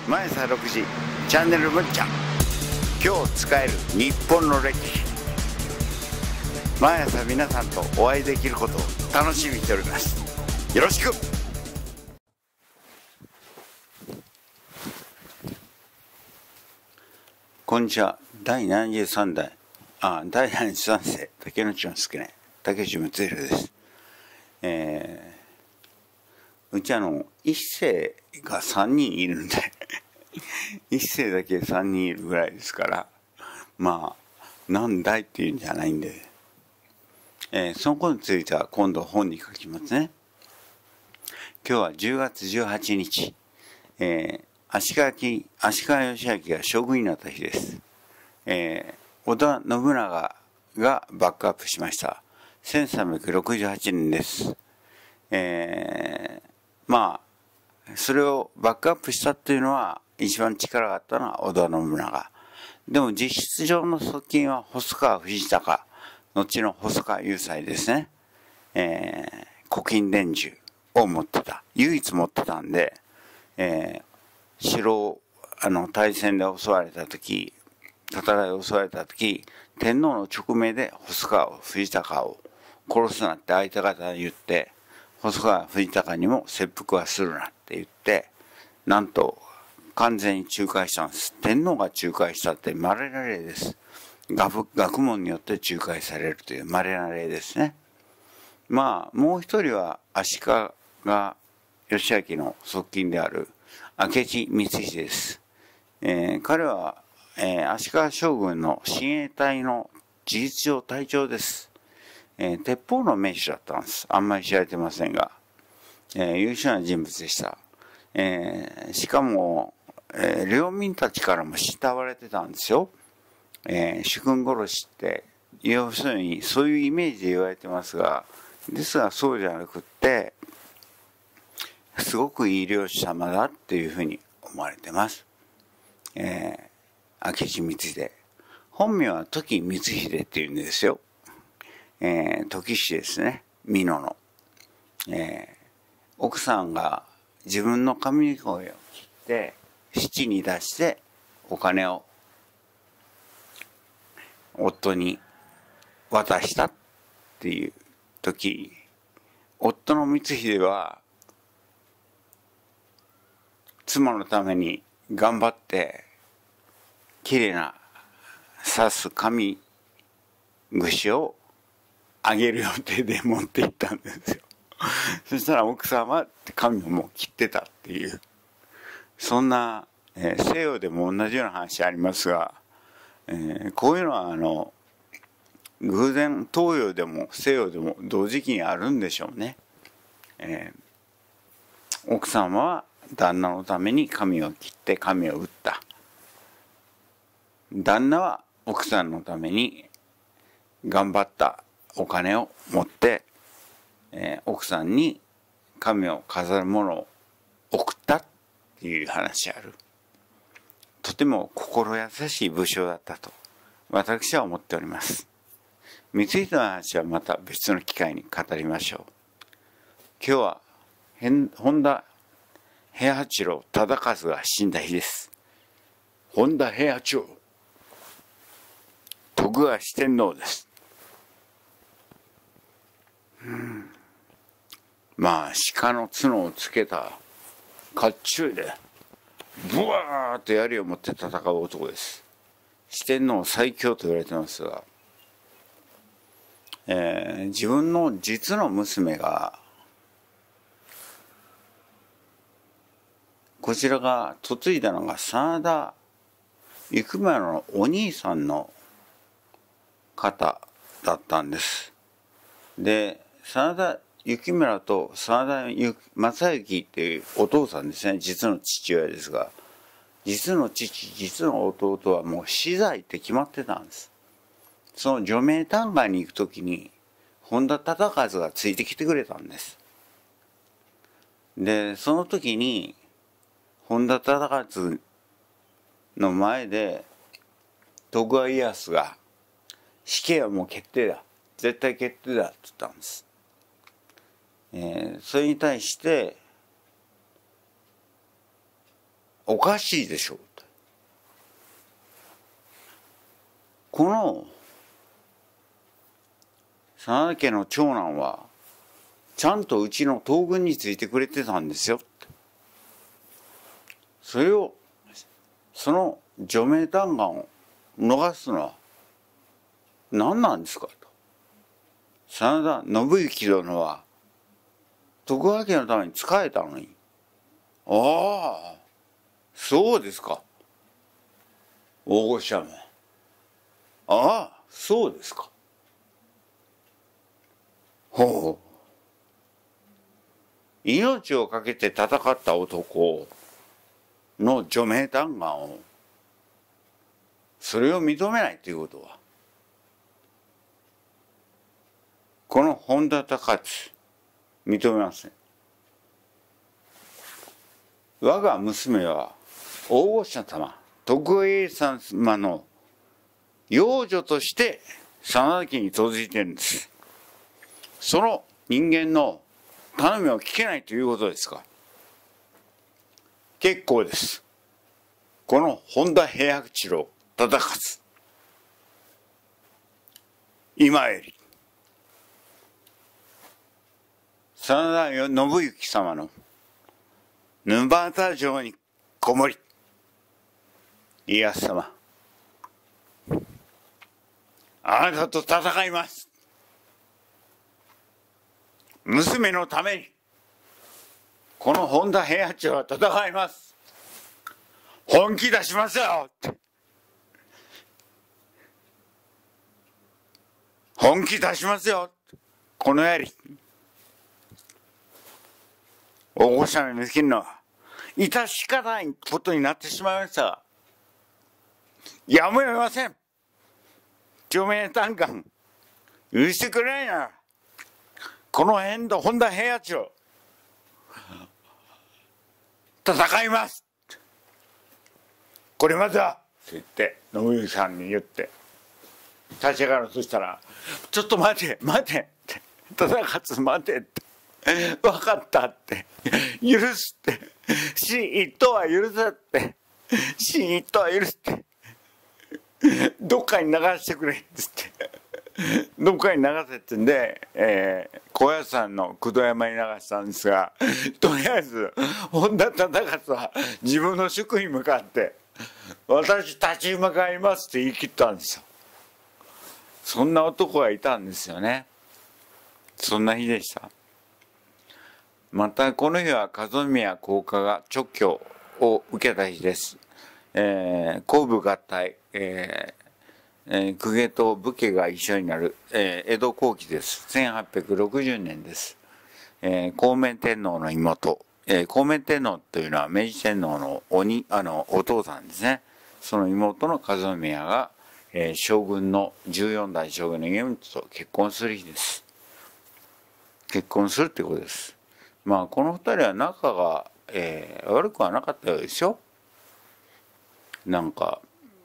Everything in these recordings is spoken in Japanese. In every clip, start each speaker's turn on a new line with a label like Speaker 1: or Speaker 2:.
Speaker 1: 毎朝6時チャンネルぶっちゃん、今日使える日本の歴史。毎朝皆さんとお会いできることを楽しみにしております。よろしく。こんにちは。第73代第73世竹野内の助ね竹内睦弘です。うち一世が3人いるんで一世だけ3人いるぐらいですから、まあ何代っていうんじゃないんで、そのことについては今度本に書きますね。今日は10月18日、足利義昭が将軍になった日です。織田信長がバックアップしました。1368年です。まあそれをバックアップしたっていうのは一番力があったのは織田信長。でも実質上の側近は細川藤孝、後の細川雄斎ですね。古今伝授を持ってた、唯一持ってたんで、城を大戦で襲われた時、戦いを襲われた時、天皇の勅命で細川藤孝を殺すなって相手方に言って、細川藤孝にも切腹はするなって言って、なんと完全に仲介したんです。天皇が仲介したって稀な例です。学問によって仲介されるという稀な例ですね。まあもう一人は足利義昭の側近である明智光秀です。彼は、足利将軍の親衛隊の事実上隊長です。鉄砲の名手だったんです。あんまり知られてませんが、優秀な人物でした。しかも、領民たちからも慕われてたんですよ。主君殺しって要するにそういうイメージで言われてますが、ですがそうじゃなくってすごくいい領主様だっていうふうに思われてます。明智光秀、本名は時光秀っていうんですよ。時氏ですね、美濃の。奥さんが自分の髪の毛を切って七に出してお金を夫に渡したっていう時、夫の光秀は妻のために頑張ってきれいな刺す髪櫛をあげる予定で持って行ったんですよ。そしたら奥さんは髪をもう切ってたっていう、そんな、西洋でも同じような話ありますが、こういうのは偶然東洋でも西洋でも同時期にあるんでしょうね。奥様は旦那のために髪を切って髪を打った。旦那は奥さんのために頑張ったお金を持って、奥さんに髪を飾るものを送ったっていう話ある。とても心優しい武将だったと私は思っております。光秀の話はまた別の機会に語りましょう。今日は本田平八郎忠勝が死んだ日です。本田平八郎、徳川四天王です。まあ鹿の角をつけた甲冑でブワーッと槍を持って戦う男です。四天王最強と言われてますが、自分の実の娘が、こちらが嫁いだのが真田幸村のお兄さんの方だったんです。で、真田幸村と真田正幸っていうお父さんですね、実の父親ですが、実の父、実の弟はもう死罪って決まってたんです。その除名嘆願に行くときに本田忠勝がついてきてくれたんです。で、その時に本田忠勝の前で徳川家康が死刑はもう決定だ、絶対決定だって言ったんです。それに対しておかしいでしょうと。この真田家の長男はちゃんとうちの東軍についてくれてたんですよ。それをその除名嘆願を逃すのは何なんですかと。真田信之殿は徳川家のために仕えたのに、ああそうですか、大御所め、ああそうですか、ほう、命を懸けて戦った男の除名嘆願を、それを認めないということは、この本田忠勝認めません。我が娘は大御所様徳永様の養女として真田家に嫁いでいるんです。その人間の頼みを聞けないということですか。結構です。この本田平八郎忠勝、今より真田信之様の沼田城にこもり、家康様、あなたと戦います。娘のためにこの本田平八郎は戦います。本気出しますよって、本気出しますよ、このやり大御所にできるのは致し方ないことになってしまいましたが、やむを得ません。除名嘆願許してくれないなら、この辺の本田平八郎戦います。これまではって言って信之さんに言って立ち上がるとしたら、ちょっと待て待てって忠勝待てって、分かったって許すって、真一刀は許せって、真一刀は許すって、どっかに流してくれっつってどっかに流せってんで、高野山の九度山に流したんですが、とりあえず本田忠勝は自分の宿に向かって私立ち向かいますって言い切ったんですよ。そんな男がいたんですよね。そんな日でした。またこの日は和宮公家が勅許を受けた日です。公武合体、公家と武家が一緒になる、江戸後期です。1860年です。孝明天皇の妹、孝明天皇というのは明治天皇のお父さんですね。その妹の和宮が、将軍の14代将軍の家光と結婚する日です。結婚するってことです。まあこの二人は仲が、悪くはなかったようですよ。なんか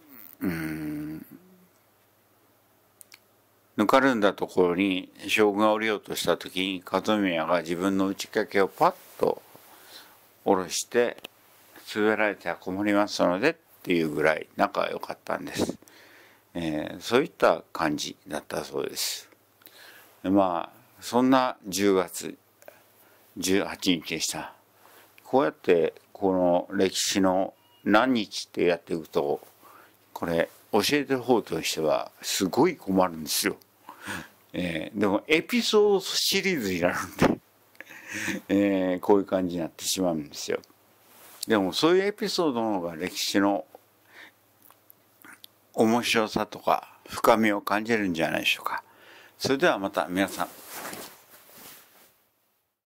Speaker 1: ぬかるんだところに将軍が降りようとした時に和宮が自分の打ち掛けをパッと下ろして滑られては困りますのでっていうぐらい仲が良かったんです。そういった感じだったそうです。まあそんな10月18日でした。こうやってこの歴史の何日ってやっていくと、これ教えてる方としてはすごい困るんですよ。でもエピソードシリーズになるんで、こういう感じになってしまうんですよ。でもそういうエピソードの方が歴史の面白さとか深みを感じるんじゃないでしょうか。それではまた皆さん